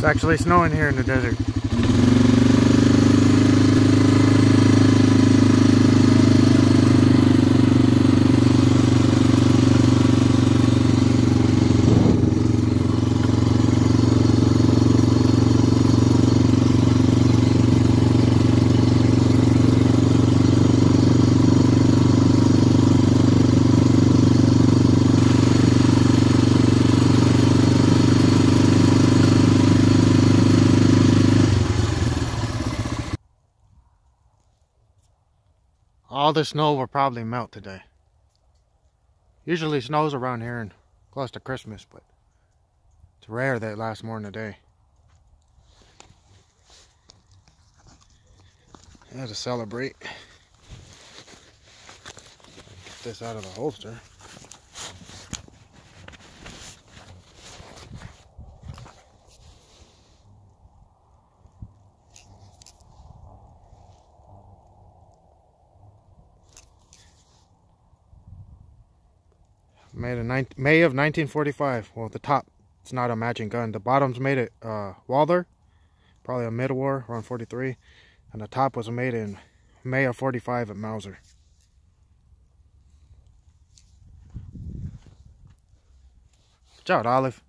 actually snowing here in the desert. All the snow will probably melt today. Usually snows around here and close to Christmas, but it's rare that it lasts more than a day. Yeah, to celebrate. Get this out of the holster. Made in May of 1945. Well, the top, it's not a matching gun. The bottom's made at Walther, probably a mid-war, around 43. And the top was made in May of 45 at Mauser. Good job, Olive.